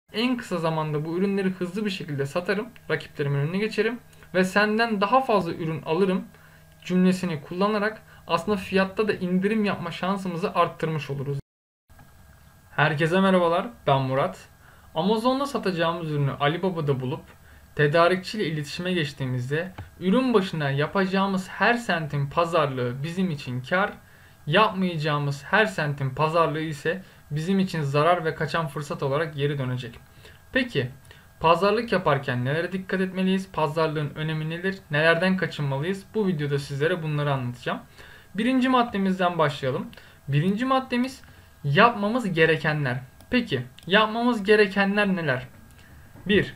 En kısa zamanda bu ürünleri hızlı bir şekilde satarım, rakiplerimin önüne geçerim ve senden daha fazla ürün alırım cümlesini kullanarak aslında fiyatta da indirim yapma şansımızı arttırmış oluruz. Herkese merhabalar, ben Murat. Amazon'da satacağımız ürünü Alibaba'da bulup tedarikçiyle iletişime geçtiğimizde ürün başına yapacağımız her sentin pazarlığı bizim için kar, yapmayacağımız her sentin pazarlığı ise bizim için zarar ve kaçan fırsat olarak geri dönecek. Peki, pazarlık yaparken nelere dikkat etmeliyiz? Pazarlığın önemi nedir? Nelerden kaçınmalıyız? Bu videoda sizlere bunları anlatacağım. Birinci maddemizden başlayalım. Birinci maddemiz yapmamız gerekenler. Peki, yapmamız gerekenler neler? 1.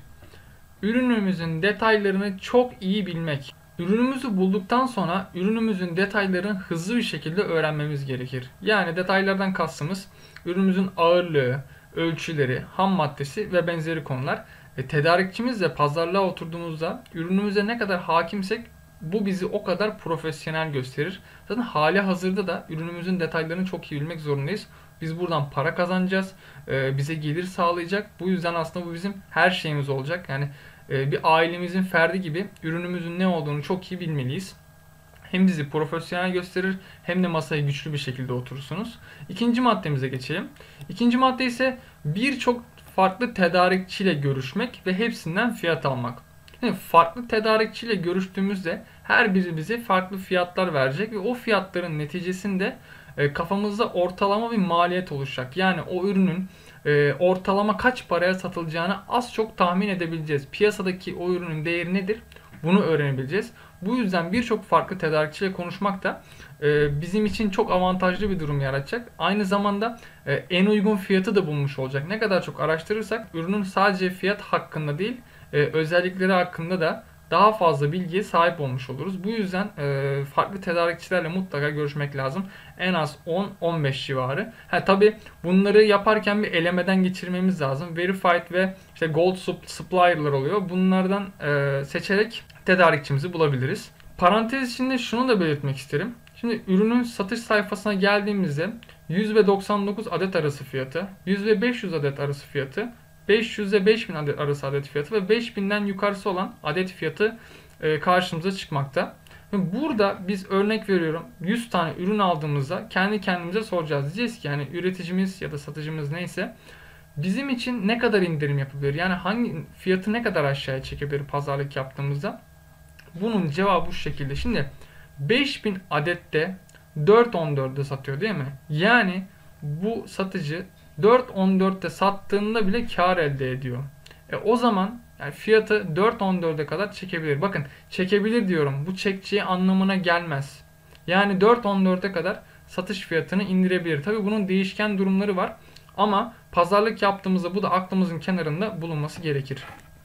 Ürünümüzün detaylarını çok iyi bilmek. Ürünümüzü bulduktan sonra ürünümüzün detaylarını hızlı bir şekilde öğrenmemiz gerekir. Yani detaylardan kastımız ürünümüzün ağırlığı, ölçüleri, ham maddesi ve benzeri konular. Tedarikçimizle pazarlığa oturduğumuzda ürünümüze ne kadar hakimsek bu bizi o kadar profesyonel gösterir. Zaten hali hazırda da ürünümüzün detaylarını çok iyi bilmek zorundayız. Biz buradan para kazanacağız. Bize gelir sağlayacak. Bu yüzden aslında bu bizim her şeyimiz olacak. Yani bir ailemizin ferdi gibi ürünümüzün ne olduğunu çok iyi bilmeliyiz. Hem bizi profesyonel gösterir hem de masaya güçlü bir şekilde oturursunuz. İkinci maddemize geçelim. İkinci madde ise birçok farklı tedarikçiyle görüşmek ve hepsinden fiyat almak. Yani farklı tedarikçiyle görüştüğümüzde her biri bize farklı fiyatlar verecek ve o fiyatların neticesinde kafamızda ortalama bir maliyet oluşacak. Yani o ürünün ortalama kaç paraya satılacağını az çok tahmin edebileceğiz. Piyasadaki o ürünün değeri nedir? Bunu öğrenebileceğiz. Bu yüzden birçok farklı tedarikçiyle konuşmak da bizim için çok avantajlı bir durum yaratacak. Aynı zamanda en uygun fiyatı da bulmuş olacak. Ne kadar çok araştırırsak ürünün sadece fiyat hakkında değil, özellikleri hakkında da daha fazla bilgiye sahip olmuş oluruz. Bu yüzden farklı tedarikçilerle mutlaka görüşmek lazım. En az 10-15 civarı. Tabii bunları yaparken bir elemeden geçirmemiz lazım. Verified ve işte Gold Supplier'lar oluyor. Bunlardan seçerek tedarikçimizi bulabiliriz. Parantez içinde şunu da belirtmek isterim. Şimdi ürünün satış sayfasına geldiğimizde 100 ve 99 adet arası fiyatı, 100 ve 500 adet arası fiyatı, 500 ile 5000 adet arası adet fiyatı ve 5000'den yukarısı olan adet fiyatı karşımıza çıkmakta. Burada biz örnek veriyorum 100 tane ürün aldığımızda kendi kendimize soracağız. Diyeceğiz ki yani üreticimiz ya da satıcımız neyse bizim için ne kadar indirim yapabilir? Yani hangi fiyatı ne kadar aşağıya çekebilir pazarlık yaptığımızda? Bunun cevabı bu şekilde. Şimdi 5000 adette 4.14'de satıyor değil mi? Yani bu satıcı 4.14'te sattığında bile kar elde ediyor. O zaman yani fiyatı 4.14'e kadar çekebilir. Bakın çekebilir diyorum. Bu çekeceği anlamına gelmez. Yani 4.14'e kadar satış fiyatını indirebilir. Tabi bunun değişken durumları var. Ama pazarlık yaptığımızda bu da aklımızın kenarında bulunması gerekir.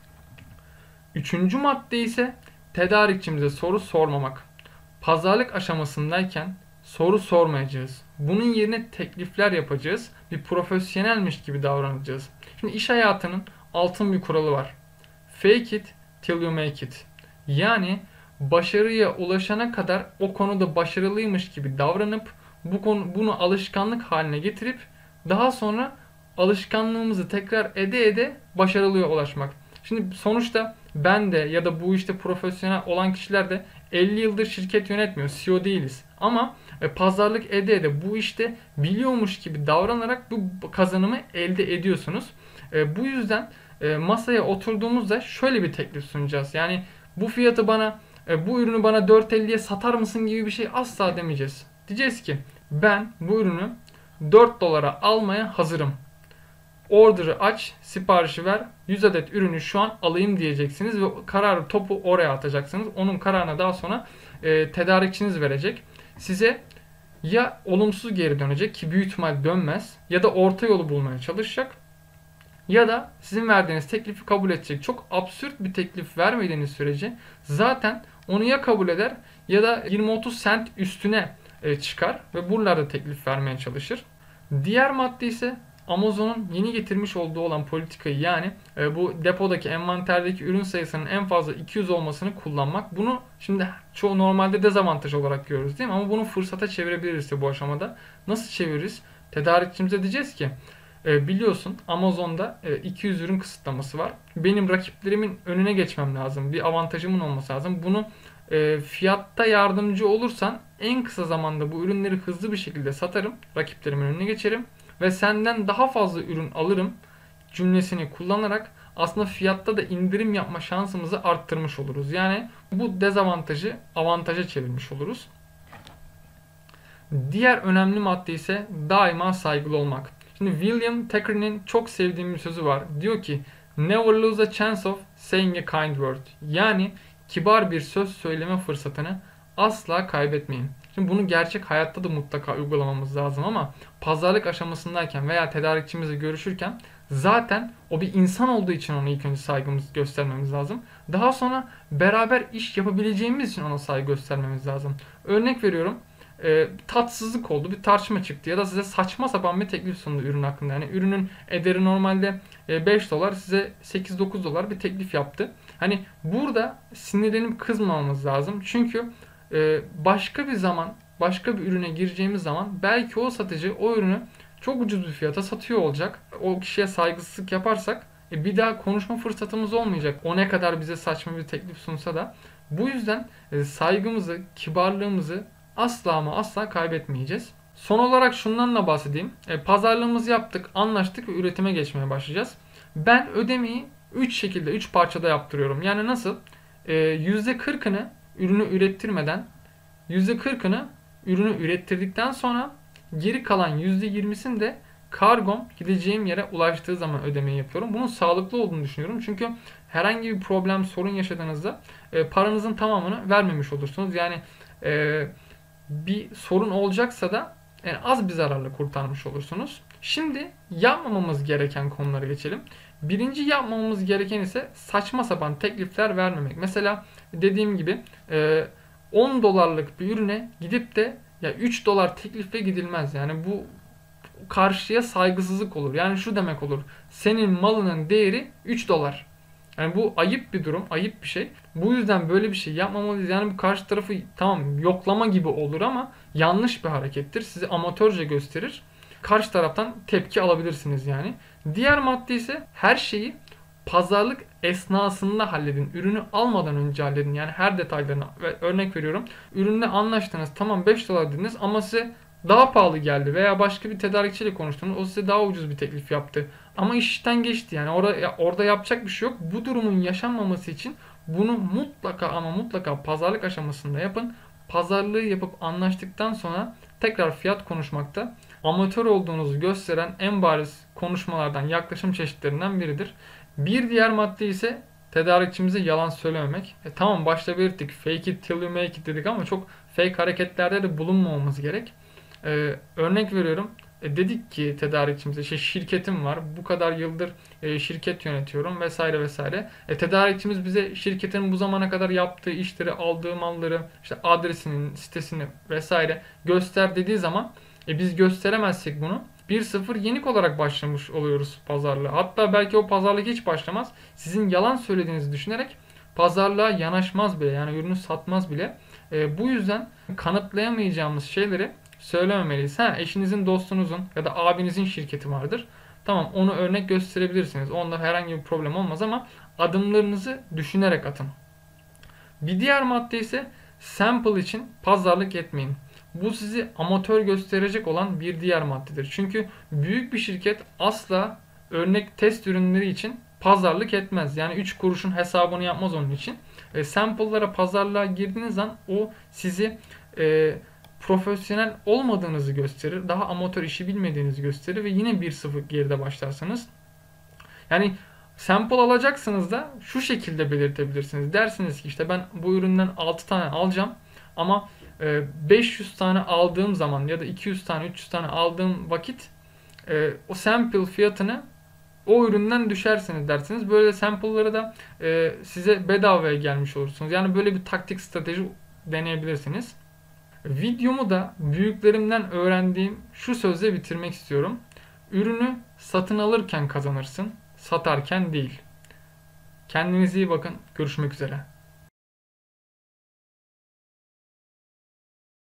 Üçüncü madde ise tedarikçimize soru sormamak. Pazarlık aşamasındayken soru sormayacağız. Bunun yerine teklifler yapacağız. Bir profesyonelmiş gibi davranacağız. Şimdi iş hayatının altın bir kuralı var. Fake it till you make it. Yani başarıya ulaşana kadar o konuda başarılıymış gibi davranıp bunu alışkanlık haline getirip daha sonra alışkanlığımızı tekrar ede başarılıya ulaşmak. Şimdi sonuçta ben de ya da bu işte profesyonel olan kişiler de 50 yıldır şirket yönetmiyor. CEO değiliz. Ama pazarlık ede bu işte biliyormuş gibi davranarak bu kazanımı elde ediyorsunuz. Bu yüzden masaya oturduğumuzda şöyle bir teklif sunacağız. Yani bu fiyatı bana, bu ürünü bana 4.50'ye satar mısın gibi bir şey asla demeyeceğiz. Diyeceğiz ki ben bu ürünü 4 dolara almaya hazırım. Order'ı aç, siparişi ver, 100 adet ürünü şu an alayım diyeceksiniz ve kararı topu oraya atacaksınız. Onun kararına daha sonra tedarikçiniz verecek. Size ya olumsuz geri dönecek ki büyük ihtimal dönmez ya da orta yolu bulmaya çalışacak ya da sizin verdiğiniz teklifi kabul edecek. Çok absürt bir teklif vermediğiniz sürece zaten onu ya kabul eder ya da 20-30 sent üstüne çıkar ve buralarda teklif vermeye çalışır. Diğer madde ise Amazon'un yeni getirmiş olduğu olan politikayı yani bu depodaki envanterdeki ürün sayısının en fazla 200 olmasını kullanmak. Bunu şimdi çoğu normalde dezavantaj olarak görürüz değil mi? Ama bunu fırsata çevirebiliriz de bu aşamada. Nasıl çeviririz? Tedarikçimize diyeceğiz ki Biliyorsun Amazon'da 200 ürün kısıtlaması var. Benim rakiplerimin önüne geçmem lazım. Bir avantajımın olması lazım. Bunu fiyatta yardımcı olursan en kısa zamanda bu ürünleri hızlı bir şekilde satarım. Rakiplerimin önüne geçerim. Ve senden daha fazla ürün alırım cümlesini kullanarak aslında fiyatta da indirim yapma şansımızı arttırmış oluruz. Yani bu dezavantajı avantaja çevirmiş oluruz. Diğer önemli madde ise daima saygılı olmak. Şimdi William Thackeray'nin çok sevdiğim bir sözü var. Diyor ki never lose a chance of saying a kind word. Yani kibar bir söz söyleme fırsatını asla kaybetmeyin. Şimdi bunu gerçek hayatta da mutlaka uygulamamız lazım ama pazarlık aşamasındayken veya tedarikçimizle görüşürken zaten o bir insan olduğu için ona ilk önce saygımızı göstermemiz lazım. Daha sonra beraber iş yapabileceğimiz için ona saygı göstermemiz lazım. Örnek veriyorum. Tatsızlık oldu, bir tartışma çıktı ya da size saçma sapan bir teklif sundu ürün hakkında. Yani ürünün ederi normalde 5 dolar, size 8-9 dolar bir teklif yaptı. Hani burada sinirlenip kızmamamız lazım. Çünkü başka bir zaman, başka bir ürüne gireceğimiz zaman belki o satıcı o ürünü çok ucuz bir fiyata satıyor olacak. O kişiye saygısızlık yaparsak bir daha konuşma fırsatımız olmayacak. O ne kadar bize saçma bir teklif sunsa da. Bu yüzden saygımızı, kibarlığımızı asla ama asla kaybetmeyeceğiz. Son olarak şundan da bahsedeyim. Pazarlığımızı yaptık, anlaştık ve üretime geçmeye başlayacağız. Ben ödemeyi 3 şekilde, 3 parçada yaptırıyorum. Yani nasıl? %40'ını ürünü ürettirmeden, %40'ını ürünü ürettirdikten sonra geri kalan %20'sini de kargom gideceğim yere ulaştığı zaman ödemeyi yapıyorum. Bunun sağlıklı olduğunu düşünüyorum. Çünkü herhangi bir problem, sorun yaşadığınızda paranızın tamamını vermemiş olursunuz. Yani bir sorun olacaksa da yani az bir zararla kurtarmış olursunuz. Şimdi yapmamamız gereken konulara geçelim. Birinci yapmamamız gereken ise saçma sapan teklifler vermemek. Mesela dediğim gibi 10 dolarlık bir ürüne gidip de ya 3 dolar teklifle gidilmez. Yani bu karşıya saygısızlık olur. Yani şu demek olur. Senin malının değeri 3 dolar. Yani bu ayıp bir durum, ayıp bir şey. Bu yüzden böyle bir şey yapmamalıyız. Yani bu karşı tarafı tamam yoklama gibi olur ama yanlış bir harekettir. Sizi amatörce gösterir. Karşı taraftan tepki alabilirsiniz yani. Diğer madde ise her şeyi pazarlık esnasında halledin. Ürünü almadan önce halledin. Yani her detaylarını. Örnek veriyorum. Ürünle anlaştınız. Tamam 5 dolar dediniz ama size daha pahalı geldi veya başka bir tedarikçiyle konuştunuz. O size daha ucuz bir teklif yaptı. Ama iş işten geçti. Yani orada yapacak bir şey yok. Bu durumun yaşanmaması için bunu mutlaka ama mutlaka pazarlık aşamasında yapın. Pazarlığı yapıp anlaştıktan sonra tekrar fiyat konuşmakta amatör olduğunuzu gösteren en bariz konuşmalardan, yaklaşım çeşitlerinden biridir. Bir diğer madde ise tedarikçimize yalan söylememek. Tamam başta belirttik fake it till you make it dedik ama çok fake hareketlerde de bulunmamamız gerek. Örnek veriyorum. Dedik ki tedarikçimize şirketim var. Bu kadar yıldır şirket yönetiyorum vesaire vesaire. Tedarikçimiz bize şirketin bu zamana kadar yaptığı işleri, aldığı malları, işte adresinin, sitesini vesaire göster dediği zaman biz gösteremezsek bunu 1-0 yenik olarak başlamış oluyoruz pazarlığa. Hatta belki o pazarlık hiç başlamaz. Sizin yalan söylediğinizi düşünerek pazarlığa yanaşmaz bile. Yani ürünü satmaz bile. Bu yüzden kanıtlayamayacağımız şeyleri söylememeliyiz. Eşinizin, dostunuzun ya da abinizin şirketi vardır. Tamam onu örnek gösterebilirsiniz. Onda herhangi bir problem olmaz ama adımlarınızı düşünerek atın. Bir diğer madde ise sample için pazarlık etmeyin. Bu sizi amatör gösterecek olan bir diğer maddedir. Çünkü büyük bir şirket asla örnek test ürünleri için pazarlık etmez. Yani 3 kuruşun hesabını yapmaz onun için. Sample'lara pazarlığa girdiğiniz an o sizi profesyonel olmadığınızı gösterir. Daha amatör işi bilmediğinizi gösterir ve yine 1-0 geride başlarsanız. Yani sample alacaksınız da şu şekilde belirtebilirsiniz. Dersiniz ki işte ben bu üründen 6 tane alacağım ama 500 tane aldığım zaman ya da 200 tane 300 tane aldığım vakit o sample fiyatını o üründen düşersiniz dersiniz. Böyle sample'ları da size bedavaya gelmiş olursunuz. Yani böyle bir taktik strateji deneyebilirsiniz. Videomu da büyüklerimden öğrendiğim şu sözle bitirmek istiyorum. Ürünü satın alırken kazanırsın, satarken değil. Kendinize iyi bakın. Görüşmek üzere.